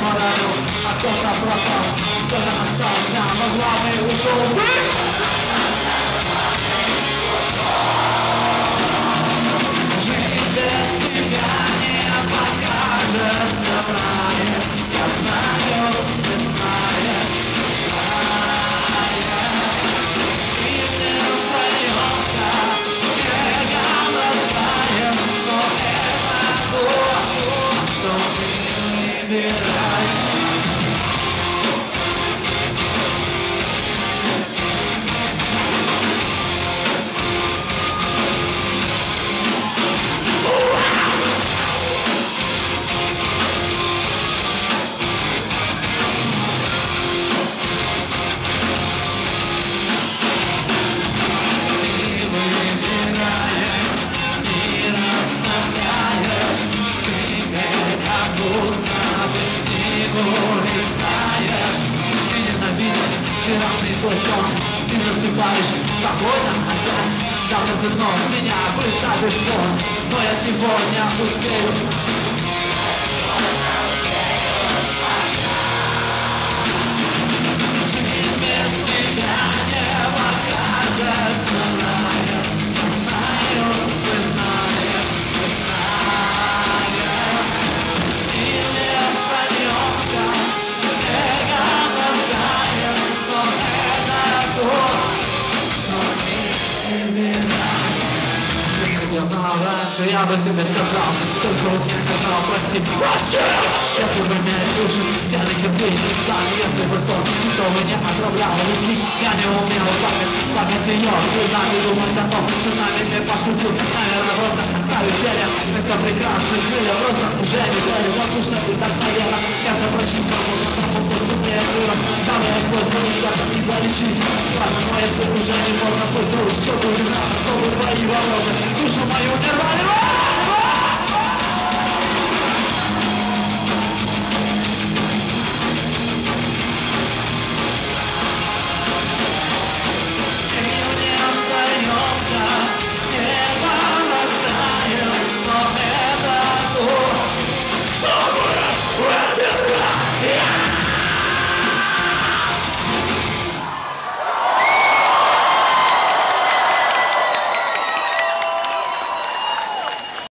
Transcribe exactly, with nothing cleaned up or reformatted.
моралю, а кто-то пропал, кто-то остался, но главный ушел. Жизнь без тебя не покажется мне. Я знаю, ты знаешь, знаешь. И ты вдвоем-то бегом разбавим, но это то, что ты выбираешь. Вчерашний свой сон ты засыпаешь спокойно опять. Завтра ты вновь меня выставишь вон, но я сегодня успею. Жизнь без тебя не покажется мне. Знаю, ты знаешь, ты знаешь. И не вдвоем-то бегом разбавим, но это то, что ты выбираешь. Если б я знал раньше, я бы тебе сказал, только вот я не знал, прости, прости. Если бы меня ключи, стены кирпич, знали, если бы сон, то бы не отправлял виски. Я не умел плакать, плакать ее слезами, думать о том, что с нами не пошутил. Наверное, просто оставить перья вместо прекрасных крыльев, просто уже не верю, но слушай, ты так наверно. Я все прощу, кому-то кому-то сумею миром, жаль, я пусть занесет и залечить. Ладно, но если уже не поздно, пусть зовут, что будет надо, чтобы твои вопросы душу мою не рвали.